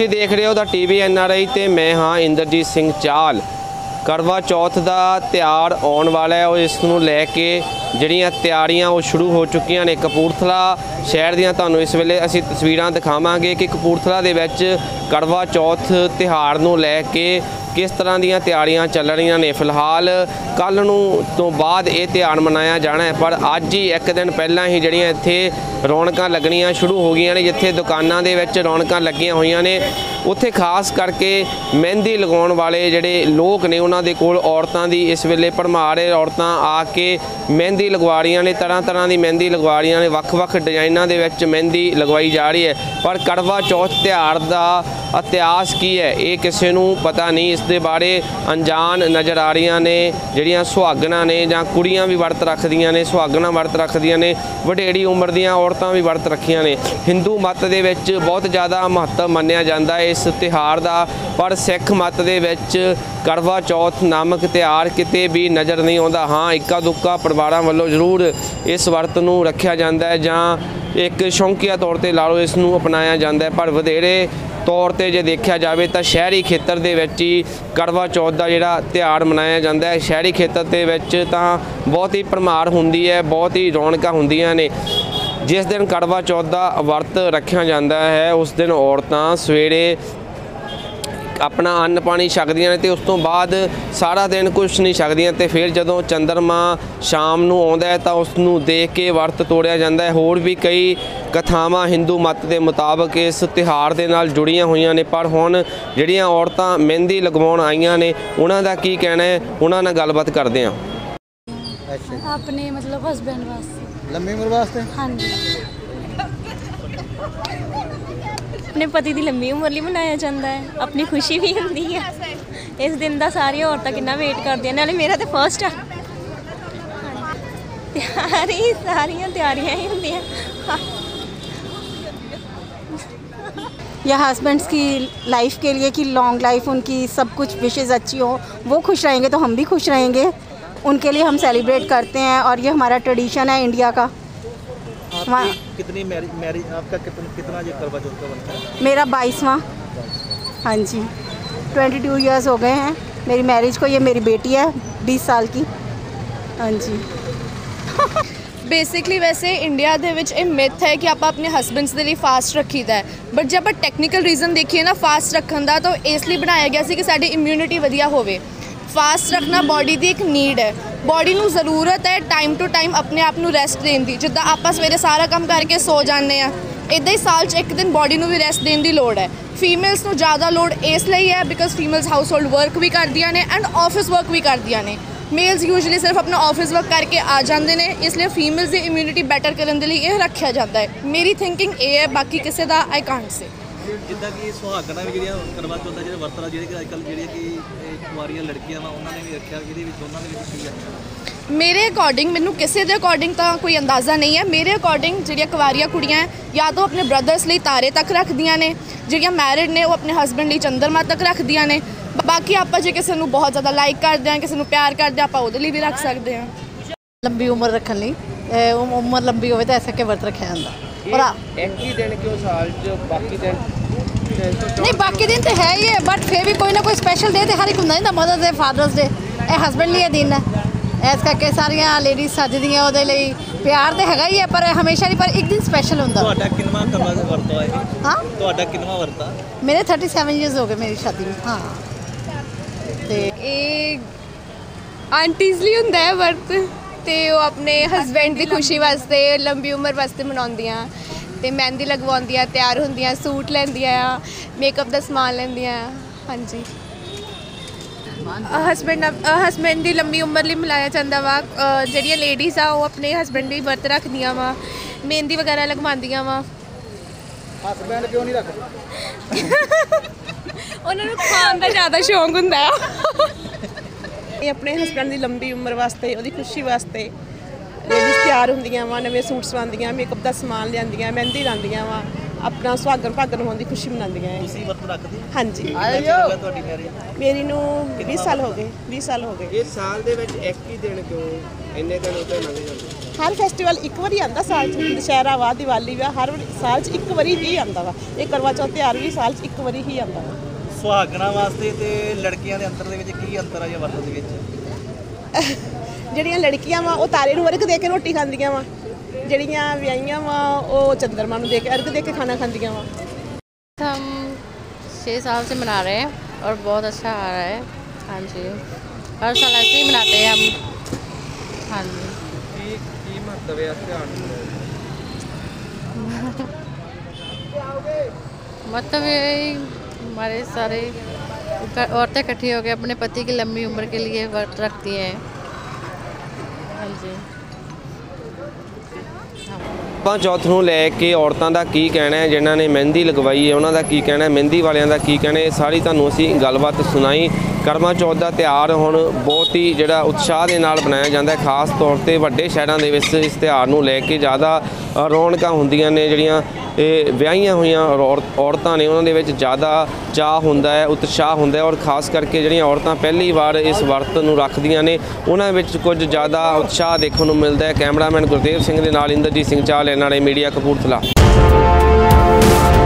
ਤੁਸੀਂ ਦੇਖ ਰਹੇ ਹੋ ਦਾ ਟੀवी NRI ਤੇ मैं हाँ इंद्रजीत सिंह चाल। करवा चौथ का त्यौहार आने वाला है और इस नूं लैके जिहड़ियां तैयारियां वो शुरू हो चुकियां ने। कपूरथला शहर दियां तुहानूं इस वेले असीं तस्वीरां दिखावांगे कि कपूरथला दे विच करवा चौथ त्यौहार नूं लैके किस तरह ਦੀਆਂ ਤਿਆਰੀਆਂ ਚੱਲ ਰਹੀਆਂ ਨੇ। ਫਿਲਹਾਲ ਕੱਲ੍ਹ ਨੂੰ ਤੋਂ ਬਾਅਦ ਇਹ ਤਿਉਹਾਰ ਮਨਾਇਆ ਜਾਣਾ ਹੈ, ਪਰ ਅੱਜ ਹੀ ਇੱਕ ਦਿਨ ਪਹਿਲਾਂ ਹੀ ਜਿਹੜੀਆਂ ਇੱਥੇ ਰੌਣਕਾਂ ਲੱਗਣੀਆਂ ਸ਼ੁਰੂ ਹੋ ਗਈਆਂ ਨੇ। ਜਿੱਥੇ ਦੁਕਾਨਾਂ ਦੇ ਵਿੱਚ ਰੌਣਕਾਂ ਲੱਗੀਆਂ ਹੋਈਆਂ ਨੇ, ਉੱਥੇ ਖਾਸ ਕਰਕੇ ਮਹਿੰਦੀ ਲਗਾਉਣ ਵਾਲੇ ਜਿਹੜੇ ਲੋਕ ਨੇ ਉਹਨਾਂ ਦੇ ਕੋਲ ਔਰਤਾਂ ਦੀ ਇਸ ਵੇਲੇ ਭਰਮਾਰ ਔਰਤਾਂ ਆ ਕੇ ਮਹਿੰਦੀ ਲਗਵਾ ਰਹੀਆਂ ਨੇ। ਤਰ੍ਹਾਂ ਤਰ੍ਹਾਂ ਦੀ ਮਹਿੰਦੀ ਲਗਵਾ ਰਹੀਆਂ ਨੇ, ਵੱਖ-ਵੱਖ ਡਿਜ਼ਾਈਨਾਂ ਦੇ ਵਿੱਚ ਮਹਿੰਦੀ ਲਗਵਾਈ ਜਾ ਰਹੀ ਹੈ। ਪਰ ਕਰਵਾ ਚੌਥ ਤਿਉਹਾਰ ਦਾ ਇਤਿਹਾਸ ਕੀ ਹੈ ਇਹ ਕਿਸੇ ਨੂੰ ਪਤਾ ਨਹੀਂ। ਇਸ ਦੇ ਬਾਰੇ ਅਣਜਾਣ ਨਜ਼ਰ ਆ ਰਹੀਆਂ ਨੇ। ਜਿਹੜੀਆਂ ਸੁਹਾਗਣਾਂ ਨੇ ਜਾਂ ਕੁੜੀਆਂ ਵੀ ਵਰਤ ਰੱਖਦੀਆਂ ਨੇ, ਸੁਹਾਗਣਾਂ ਵਰਤ ਰੱਖਦੀਆਂ ਨੇ, ਵਡੇਰੀ ਉਮਰ ਦੀਆਂ ਔਰਤਾਂ ਵੀ ਵਰਤ ਰੱਖੀਆਂ ਨੇ। ਹਿੰਦੂ ਮੱਤ ਦੇ ਵਿੱਚ ਬਹੁਤ ਜ਼ਿਆਦਾ ਮਹੱਤਵ ਮੰਨਿਆ ਜਾਂਦਾ ਹੈ ਇਸ ਤਿਉਹਾਰ ਦਾ, ਪਰ ਸਿੱਖ ਮੱਤ ਦੇ ਵਿੱਚ ਕਰਵਾ ਚੌਥ ਨਾਮਕ ਤਿਉਹਾਰ ਕਿਤੇ ਵੀ ਨਜ਼ਰ ਨਹੀਂ ਆਉਂਦਾ। ਹਾਂ, ਇੱਕਾ ਦੁੱਕਾ ਪਰਿਵਾਰਾਂ ਵੱਲੋਂ ਜ਼ਰੂਰ ਇਸ ਵਰਤ ਨੂੰ ਰੱਖਿਆ ਜਾਂਦਾ ਹੈ ਜਾਂ ਇੱਕ ਸ਼ੌਂਕੀਆ ਤੌਰ 'ਤੇ ਲਾ ਲਓ ਇਸ ਨੂੰ ਅਪਣਾਇਆ ਜਾਂਦਾ ਹੈ, ਪਰ ਵਧੇਰੇ तौर पर जे देखा जाए तो शहरी खेत्र दे विच ही करवा चौथ का जिहड़ा त्यौहार मनाया जाता है। शहरी खेत्र दे विच तां बहुत ही भरमार हुंदी है, बहुत ही रौनकां हुंदियां ने। जिस दिन करवा चौथ का वर्त रखा जाता है उस दिन औरतां सवेरे अपना अन्न पानी छकदियां ने ते उस तो बाद सारा दिन कुछ नहीं छकदियां ते फिर जदों चंद्रमा शाम नूं आउंदा है तां उस नूं देख के वर्त तोड़िया जाता है। होर भी कई कथावां हिंदू मत के मुताबिक इस तिहार दे नाल जुड़ियां होईयां ने, पर हुण जिहड़ियां औरतां मेहंदी लगवाउण आईयां ने उन्हां दा की कहना है, उन्हां नाल गलबात करदे हां। अपने मतलब हस्बैंड वास्ते लंबी उम्र वास्ते। हाँ जी, अपने पति की लंबी उम्र लिए मनाया जाता है, अपनी खुशी भी होती है इस दिन का। सारी औरतां कितना वेट करदियां, नाले मेरा तो फर्स्ट है। सारियां तैयारियां ही होंदियां। या हस्बैंड्स की लाइफ के लिए कि लॉन्ग लाइफ, उनकी सब कुछ विशेज़ अच्छी हो, वो खुश रहेंगे तो हम भी खुश रहेंगे। उनके लिए हम सेलिब्रेट करते हैं और ये हमारा ट्रेडिशन है इंडिया का। कितनी मैरिज आपका कितना ये करवा चौथ का बनता है? मेरा 22वां। हाँ जी, 22 इयर्स हो गए हैं मेरी मैरिज को। ये मेरी बेटी है 20 साल की। हाँ जी। बेसिकली वैसे इंडिया ਦੇ ਵਿੱਚ ਇਹ ਮਿਥ ਹੈ ਕਿ ਆਪਾਂ ਆਪਣੇ ਹਸਬੈਂਡਸ ਦੇ ਲਈ ਫਾਸਟ ਰੱਖੀਦਾ ਹੈ, ਬਟ ਜੇ ਆਪਾਂ ਟੈਕਨੀਕਲ ਰੀਜ਼ਨ ਦੇਖੀਏ ਨਾ ਫਾਸਟ ਰੱਖਣ ਦਾ, ਤਾਂ ਇਸ ਲਈ ਬਣਾਇਆ ਗਿਆ ਸੀ ਕਿ ਸਾਡੀ ਇਮਿਊਨਿਟੀ ਵਧੀਆ ਹੋਵੇ। ਫਾਸਟ ਰੱਖਣਾ ਬੋਡੀ ਦੀ ਇੱਕ ਨੀਡ ਹੈ। ਬੋਡੀ ਨੂੰ ਜ਼ਰੂਰਤ ਹੈ ਟਾਈਮ ਟੂ ਟਾਈਮ ਆਪਣੇ ਆਪ ਨੂੰ ਰੈਸਟ ਦੇਣ ਦੀ। ਜਿੱਦਾਂ ਆਪਾਂ ਸਵੇਰੇ ਸਾਰਾ ਕੰਮ ਕਰਕੇ ਸੋ ਜਾਂਦੇ ਆ, ਇੱਦਾਂ ਹੀ ਸਾਲ 'ਚ ਇੱਕ ਦਿਨ ਬੋਡੀ ਨੂੰ ਵੀ ਰੈਸਟ ਦੇਣ ਦੀ ਲੋੜ ਹੈ। ਫੀਮੇਲਸ ਨੂੰ ਜ਼ਿਆਦਾ ਲੋੜ ਇਸ ਲਈ ਹੈ because females household work ਵੀ ਕਰਦੀਆਂ ਨੇ ਐਂਡ ਆਫਿਸ ਵਰਕ ਵੀ ਕਰਦੀਆਂ ਨੇ। ਮੇਲਸ ਯੂਜਲੀ ਸਿਰਫ ਆਪਣਾ ਆਫਿਸ ਵਰਕ ਕਰਕੇ ਆ ਜਾਂਦੇ ਨੇ, ਇਸ ਲਈ ਫੀਮੇਲਸ ਦੀ ਇਮਿਊਨਿਟੀ ਬੈਟਰ ਕਰਨ ਦੇ ਲਈ ਇਹ ਰੱਖਿਆ ਜਾਂਦਾ ਹੈ। ਮੇਰੀ ਥਿੰਕਿੰਗ ਇਹ ਹੈ, ਬਾਕੀ ਕਿਸੇ ਦਾ ਆਈ ਕਾਂਟ ਸੇ। ਜਿੱਦਾਂ ਕਿ ਸੁਹਾਗਣਾਂ ਵੀ ਜਿਹੜੀਆਂ ਕਰਵਾ ਚੌਥ ਦਾ ਜਿਹੜੇ ਵਰਤਣਾ ਜਿਹੜੇ ਕਿ ਅੱਜ ਕੱਲ੍ਹ ਜਿਹੜੀਆਂ ਕਿ ਕੁਆਰੀਆਂ ਲੜਕੀਆਂ ਵਾ ਉਹਨਾਂ ਨੇ ਵੀ ਰੱਖਿਆ, ਇਹਦੇ ਵਿੱਚ ਉਹਨਾਂ ਦੇ ਵਿੱਚ ਕੀ ਹੈ? ਮੇਰੇ ਅਕੋਰਡਿੰਗ, ਮੈਨੂੰ ਕਿਸੇ ਦੇ ਅਕੋਰਡਿੰਗ ਤਾਂ ਕੋਈ ਅੰਦਾਜ਼ਾ ਨਹੀਂ ਹੈ। ਮੇਰੇ ਅਕੋਰਡਿੰਗ ਜਿਹੜੀਆਂ ਕੁਆਰੀਆਂ ਕੁੜੀਆਂ ਹੈ ਜਾਂ ਤਾਂ ਆਪਣੇ ਬ੍ਰਦਰਸ ਲਈ ਤਾਰੇ ਤੱਕ ਰੱਖਦੀਆਂ ਨੇ, ਜਿਹੜੀਆਂ ਮੈਰਿਡ ਨੇ ਉਹ ਆਪਣੇ ਹਸਬੈਂਡ ਲਈ ਚੰਦਰਮਾ ਤੱਕ ਰੱਖਦੀਆਂ ਨੇ। ਬਾਕੀ ਆਪਾਂ ਜੇ ਕਿਸੇ ਨੂੰ ਬਹੁਤ ਜ਼ਿਆਦਾ ਲਾਈਕ ਕਰਦੇ ਹਾਂ, ਕਿਸੇ ਨੂੰ ਪਿਆਰ ਕਰਦੇ ਹਾਂ, ਆਪਾਂ ਉਹਦੇ ਲਈ ਵੀ ਰੱਖ ਸਕਦੇ ਹਾਂ। लंबी उम्र रखने लिए उम्र लंबी हो तो ऐसा के वर्त रखा जाता। और एक ही दिन क्यों साल च बाकी दिन नहीं, बाकी दिन तो है ही है, बट फिर भी कोई ना कोई स्पेशल डे तो हर एक होंगे ना। मदर्स डे, फादर्स डे, ये हस्बैंड लिए दिन है, इस करके सारिया लेडीज सजदियाँ ਉਹਦੇ ਲਈ। प्यार तो हैगा ही है पर हमेशा नहीं, पर एक दिन स्पेशल होंगे। ਤੁਹਾਡਾ ਕਿੰਨਾ ਕਰਵਾ ਵਰਤਾ ਹੈ? हाँ, ਤੁਹਾਡਾ ਕਿੰਨਾ ਵਰਤਾ? मेरे 37 ईयर्स हो गए मेरी शादी में। हाँ, तो आंटीज़ ਲਈ ਹੁੰਦਾ ਹੈ ਵਰਤ, ਤੇ ਉਹ ਆਪਣੇ ਹਸਬੈਂਡ ਦੀ ਖੁਸ਼ੀ ਵਾਸਤੇ, ਲੰਬੀ ਉਮਰ ਵਾਸਤੇ ਮਨਾਉਂਦੀਆਂ, ਤੇ ਮਹਿੰਦੀ ਲਗਵਾਉਂਦੀਆਂ, ਤਿਆਰ ਹੁੰਦੀਆਂ, ਸੂਟ ਲੈਂਦੀਆਂ ਆ, ਮੇਕਅਪ ਦਾ ਸਮਾਨ ਲੈਂਦੀਆਂ। ਹਾਂਜੀ, ਹਸਬੈਂਡ ਦੀ ਲੰਬੀ ਉਮਰ ਲਈ ਮਿਲਾਇਆ ਜਾਂਦਾ ਵਾ। ਜਿਹੜੀਆਂ ਲੇਡੀਜ਼ ਆ ਉਹ ਆਪਣੇ ਹਸਬੈਂਡ ਲਈ ਵਰਤ ਰੱਖਦੀਆਂ ਵਾ, ਮਹਿੰਦੀ ਵਗੈਰਾ ਲਗਵਾਉਂਦੀਆਂ ਵਾ। ਹਸਬੈਂਡ ਕਿਉਂ ਨਹੀਂ ਰੱਖਦੇ? ਉਹਨਾਂ ਨੂੰ ਖਾਣ ਦਾ ਜ਼ਿਆਦਾ ਸ਼ੌਂਕ ਹੁੰਦਾ ਆ। ਇਹ ਆਪਣੇ ਹਸਬੈਂਡ ਦੀ ਲੰਬੀ ਉਮਰ ਵਾਸਤੇ, ਉਹਦੀ ਖੁਸ਼ੀ ਵਾਸਤੇ ਲੇਡੀਜ਼ ਤਿਆਰ ਹੁੰਦੀਆਂ ਵਾ, ਨਵੇਂ ਸੂਟ ਸਵਾਉਂਦੀਆਂ, ਮੇਕਅਪ ਦਾ ਸਮਾਨ ਲਿਆਉਂਦੀਆਂ, ਮਹਿੰਦੀ ਲਾਉਂਦੀਆਂ ਵਾ, ਆਪਣਾ ਸੁਹਾਗਣ ਭਾਗਣ ਹੋਣ ਦੀ ਖੁਸ਼ੀ ਮਨਾਉਂਦੀਆਂ ਹੈ। ਤੁਸੀਂ ਵਰਤ ਰੱਖਦੇ ਹੋ? ਹਾਂਜੀ। ਕਿੰਨਾ ਚਿਰ ਹੋ ਗਿਆ ਤੁਹਾਡੀ ਮੈਰਿਜ? ਮੇਰੀ ਨੂੰ 20 ਸਾਲ ਹੋ ਗਏ 20 ਸਾਲ ਹੋ ਗਏ। ਇਹ ਸਾਲ ਦੇ ਵਿੱਚ ਇੱਕ ਹੀ ਦਿਨ ਕਿਉਂ ਇੰਨੇ ਦਿਨ ਉੱਤੇ ਲੰਘ ਜਾਂਦੇ? ਹਰ ਫੈਸਟੀਵਲ ਇੱਕ ਵਾਰੀ ਆਉਂਦਾ ਸਾਲ 'ਚ, ਦੁਸਹਿਰਾ ਵਾ ਦੀਵਾਲੀ ਵਾ ਹਰ ਸਾਲ 'ਚ ਇੱਕ ਵਾਰੀ ਹੀ ਆਉਂਦਾ ਵਾ। ਇਹ ਕਰਵਾ ਚੌਥ ਤਿਉਹਾਰ ਵੀ ਸਾਲ 'ਚ ਇੱਕ ਵਾਰੀ ਹੀ ਆਉਂਦਾ ਵਾ। ਸੁਹਾਗਣਾ ਵਾਸਤੇ ਤੇ ਲੜਕੀਆਂ ਦੇ ਅੰਤਰ ਦੇ ਵਿੱਚ ਕੀ ਅੰਤਰ ਆ ਜਾਂ ਵਰਤ ਦੇ ਵਿੱਚ? ਜਿਹੜੀਆਂ ਲੜਕੀਆਂ ਵਾ ਉਹ ਤਾਰੇ ਨੂੰ ਅਰਗ ਦੇ ਕੇ ਰੋਟੀ ਖਾਂਦੀਆਂ ਵਾ, ਜਿਹੜੀਆਂ ਵਿਆਹੀਆਂ ਵਾ ਉਹ ਚੰਦਰਮਾ ਨੂੰ ਦੇ ਕੇ ਅਰਗ ਦੇ ਕੇ ਖਾਣਾ ਖਾਂਦੀਆਂ ਵਾ। हम 6 साल से मना रहे हैं और बहुत अच्छा आ रहा है। हाँ जी, हर साल ऐसे ही मनाते हैं हम। हाँ जी। ਕੀ ਮਹੱਤਵ ਹੈ ਇਸ ਤਿਉਹਾਰ ਦਾ? मतलब यही हमारे सारे औरतें इकट्ठी होकर अपने पति की लंबी उम्र के लिए व्रत रखती हैं। हाँ जी। ਕਰਵਾ ਚੌਥ ਨੂੰ ਲੈ ਕੇ ਔਰਤਾਂ ਦਾ ਕੀ ਕਹਿਣਾ ਹੈ, ਜਿਨ੍ਹਾਂ ਨੇ ਮਹਿੰਦੀ ਲਗਵਾਈ ਹੈ ਉਹਨਾਂ ਦਾ ਕੀ ਕਹਿਣਾ ਹੈ, ਮਹਿੰਦੀ ਵਾਲਿਆਂ ਦਾ ਕੀ ਕਹਿਣਾ ਹੈ, ਸਾਰੀ ਤੁਹਾਨੂੰ ਅਸੀਂ ਗੱਲਬਾਤ ਸੁਣਾਈ। ਕਰਵਾ ਚੌਥ ਦਾ ਤਿਉਹਾਰ ਹੁਣ ਬਹੁਤ ਹੀ ਜਿਹੜਾ ਉਤਸ਼ਾਹ ਦੇ ਨਾਲ ਬਣਾਇਆ ਜਾਂਦਾ ਹੈ। ਖਾਸ ਤੌਰ ਤੇ ਵੱਡੇ ਸ਼ਹਿਰਾਂ ਦੇ ਵਿੱਚ ਇਸ ਤਿਉਹਾਰ ਨੂੰ ਲੈ ਕੇ ਜ਼ਿਆਦਾ ਰੌਣਕਾਂ ਹੁੰਦੀਆਂ ਨੇ। ਜਿਹੜੀਆਂ ਇਹ ਵਿਆਹੀਆਂ ਹੋਈਆਂ ਔਰਤਾਂ ਨੇ ਉਹਨਾਂ ਦੇ ਵਿੱਚ ਜ਼ਿਆਦਾ ਚਾਅ ਹੁੰਦਾ ਹੈ, ਉਤਸ਼ਾਹ ਹੁੰਦਾ ਹੈ, ਔਰ ਖਾਸ ਕਰਕੇ ਜਿਹੜੀਆਂ ਔਰਤਾਂ ਪਹਿਲੀ ਵਾਰ ਇਸ ਵਰਤ ਨੂੰ ਰੱਖਦੀਆਂ ਨੇ ਉਹਨਾਂ ਵਿੱਚ ਕੁਝ ਜ਼ਿਆਦਾ ਉਤਸ਼ਾਹ ਦੇਖਣ ਨੂੰ ਮਿਲਦਾ ਹੈ। ਕੈਮਰਾਮੈਨ ਗੁਰਦੇਵ ਸਿੰਘ ਦੇ ਨਾਲ ਇੰਦਰਜੀਤ ਸਿੰਘ ਚਾਹਲ, NRI ਮੀਡੀਆ, ਕਪੂਰਥਲਾ।